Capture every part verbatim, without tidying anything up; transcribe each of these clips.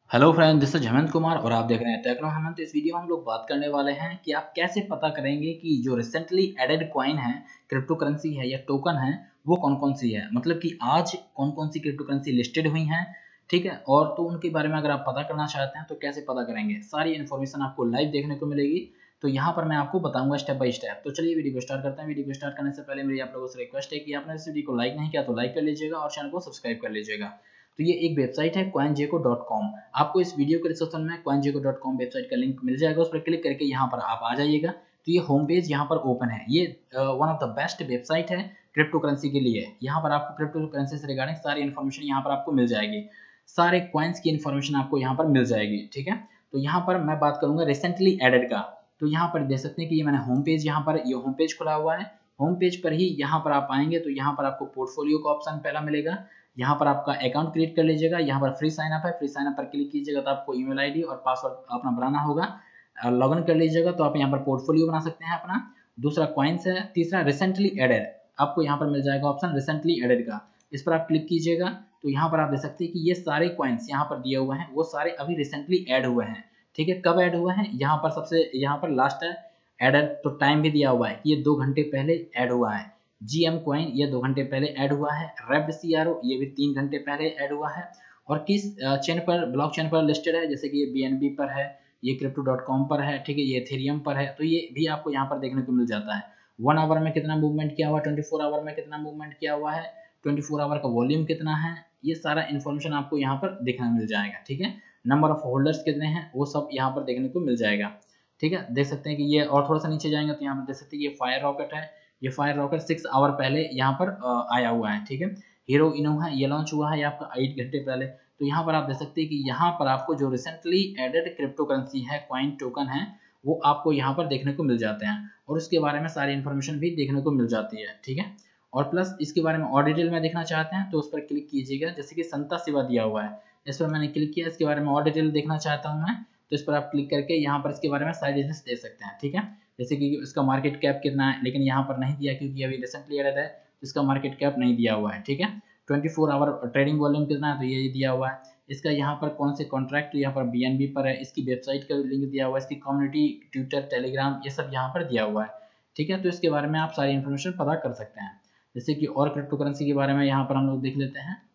Hello friend, this is Hemant Kumar और आप देख रहे हैं टेक्नो हेमंत। इस वीडियो में हम लोग बात करने वाले हैं कि आप कैसे पता करेंगे कि जो रिसेंटली एडेड कॉइन है, क्रिप्टो करेंसी है या टोकन है, वो कौन कौन सी है। मतलब कि आज कौन कौन सी क्रिप्टो करेंसी लिस्टेड हुई हैं, ठीक है। और तो उनके बारे में अगर आप पता करना चाहते हैं तो कैसे पता करेंगे, सारी इन्फॉर्मेशन आपको लाइव देखने को मिलेगी। तो यहाँ पर मैं आपको बताऊंगा स्टेप बाय स्टेप। तो चलिए वीडियो को स्टार्ट करते हैं। वीडियो को स्टार्ट करने से पहले मेरी आप लोगों से रिक्वेस्ट है कि आपने इस वीडियो को लाइक नहीं किया तो लाइक कर लीजिएगा और चैनल को सब्सक्राइब कर लीजिएगा। तो ये एक वेबसाइट है कॉइन जेको डॉट कॉम। आपको इस वीडियो के डिस्क्रिप्शन में CoinGecko dot com website का लिंक मिल जाएगा, उस पर क्लिक करके यहाँ पर आप आ जाइएगा। तो ये होम पेज यहाँ पर ओपन है। ये one of the best website है क्रिप्टो करेंसी के लिए। यहाँ पर आपको क्रिप्टो करेंसी से रिगार्डिंग सारी इन्फॉर्मेशन यहाँ पर आपको मिल जाएगी, सारे कॉइन्स की इन्फॉर्मेशन आपको यहाँ पर मिल जाएगी, ठीक है। तो यहाँ पर मैं बात करूंगा रिसेंटली एडेड का। तो यहाँ पर देख सकते हैं कि ये मैंने होम पेज, यहाँ पर ये होम पेज खुला हुआ है। होम पेज पर ही यहाँ पर आप आएंगे तो यहाँ पर आपको पोर्टफोलियो का ऑप्शन पहला मिलेगा। यहाँ पर आपका अकाउंट क्रिएट कर लीजिएगा। यहाँ पर फ्री साइन अप है, फ्री साइन अप पर क्लिक कीजिएगा तो आपको ईमेल आईडी और पासवर्ड अपना बनाना होगा। लॉगिन कर लीजिएगा तो आप यहाँ पर पोर्टफोलियो बना सकते हैं अपना। दूसरा कॉइन्स है। तीसरा रिसेंटली एडेड, आपको यहाँ पर मिल जाएगा ऑप्शन रिसेंटली एडेड का। इस पर आप क्लिक कीजिएगा तो यहाँ पर आप देख सकते हैं कि ये सारे कॉइन्स यहाँ पर दिए हुए हैं, वो सारे अभी रिसेंटली ऐड हुए हैं, ठीक है। कब ऐड हुए हैं, यहाँ पर सबसे यहाँ पर लास्ट है एडेड, तो टाइम भी दिया हुआ है कि ये दो घंटे पहले ऐड हुआ है। जीएम कॉइन ये दो घंटे पहले ऐड हुआ है। रेप्ड सीआरओ ये भी तीन घंटे पहले ऐड हुआ है। और किस चेन पर, ब्लॉक चेन पर लिस्टेड है, जैसे कि ये बीएनबी पर है, ये क्रिप्टो डॉट कॉम पर है, ठीक है, ये एथेरियम पर है। तो ये भी आपको यहाँ पर देखने को मिल जाता है। वन आवर में कितना मूवमेंट किया हुआ, ट्वेंटी फोर आवर में कितना मूवमेंट किया हुआ है, ट्वेंटी फोर आवर का वॉल्यूम कितना है, ये सारा इन्फॉर्मेशन आपको यहाँ पर देखने मिल जाएगा, ठीक है। नंबर ऑफ होल्डर्स कितने हैं वो सब यहाँ पर देखने को मिल जाएगा, ठीक है। देख सकते हैं कि ये, और थोड़ा सा नीचे जाएंगे तो यहाँ पर देख सकते हैं ये फायर रॉकेट है। ये फायर रॉकेट सिक्स आवर पहले यहाँ पर आया हुआ है, ठीक है। हीरो इनो है, ये लॉन्च हुआ है आपका आठ घंटे पहले। तो यहाँ पर आप देख सकते हैं कि यहाँ पर आपको जो रिसेंटली एडेड क्रिप्टो करेंसी है, कॉइन टोकन है, वो आपको यहाँ पर देखने को मिल जाते हैं और उसके बारे में सारी इन्फॉर्मेशन भी देखने को मिल जाती है, ठीक है। और प्लस इसके बारे में और डिटेल में देखना चाहते हैं तो उस पर क्लिक कीजिएगा। जैसे कि संता सेवा दिया हुआ है, इस पर मैंने क्लिक किया। इसके बारे में और डिटेल देखना चाहता हूँ मैं, तो इस पर आप क्लिक करके यहाँ पर इसके बारे में सारी डिटेल्स दे सकते हैं, ठीक है। जैसे कि इसका मार्केट कैप कितना है, लेकिन यहाँ पर नहीं दिया क्योंकि अभी रिसेंटली एडेड है, तो इसका मार्केट कैप नहीं दिया हुआ है, ठीक है। Twenty four hour trading volume कितना है तो ये दिया हुआ है। इसका यहाँ पर कौन से कॉन्ट्रैक्ट यहाँ पर बीएनबी पर है, इसकी वेबसाइट का लिंक दिया हुआ है, इसकी कम्युनिटी ट्विटर टेलीग्राम ये सब यहाँ पर दिया हुआ है, ठीक है। तो इसके बारे में आप सारी इन्फॉर्मेशन पता कर सकते हैं। जैसे कि और क्रिप्टो करेंसी के बारे में यहाँ पर हम लोग देख लेते हैं।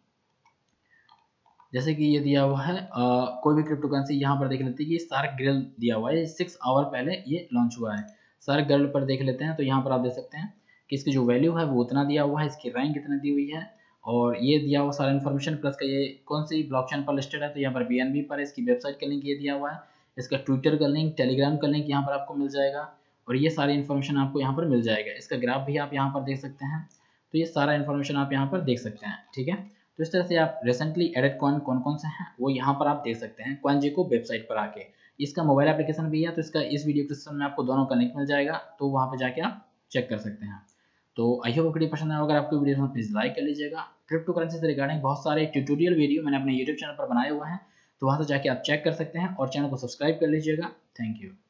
जैसे कि ये दिया हुआ है आ, कोई भी क्रिप्टो करेंसी यहाँ पर देख लेते हैं कि सार्क ग्रिल दिया हुआ है, सिक्स आवर पहले ये लॉन्च हुआ है। सार्क ग्रिल पर देख लेते हैं तो यहाँ पर आप देख सकते हैं कि इसकी जो वैल्यू है वो उतना दिया हुआ है, इसकी रैंक कितनी दी हुई है और ये दिया हुआ सारा इन्फॉर्मेशन। प्लस का ये कौन सी ब्लॉकचेन पर लिस्टेड है तो यहाँ पर बीएनबी पर है, इसकी वेबसाइट का लिंक ये दिया हुआ है, इसका ट्विटर का लिंक, टेलीग्राम का लिंक यहाँ पर आपको मिल जाएगा और ये सारी इन्फॉर्मेशन आपको यहाँ पर मिल जाएगा। इसका ग्राफ भी आप यहाँ पर देख सकते हैं। तो ये सारा इन्फॉर्मेशन आप यहाँ पर देख सकते हैं, ठीक है। तो इस तरह से आप रिसेंटली एडेड कॉइन कौन कौन से हैं वो यहाँ पर आप देख सकते हैं कॉइन जेको वेबसाइट पर आके। इसका मोबाइल एप्लीकेशन भी है, तो इसका इस वीडियो डिस्क्रिप्शन में आपको दोनों का लिंक मिल जाएगा, तो वहाँ पे जाके आप चेक कर सकते हैं। तो आई होप वीडियो पसंद आया, अगर आपको वीडियो प्लीज लाइक कर लीजिएगा। क्रिप्टो करेंसी से रिगार्डिंग बहुत सारे ट्यूटोरियल वीडियो मैंने अपने यूट्यूब चैनल पर बनाए हुए हैं, तो वहाँ से जाके आप चेक कर सकते हैं और चैनल को सब्सक्राइब कर लीजिएगा। Thank you.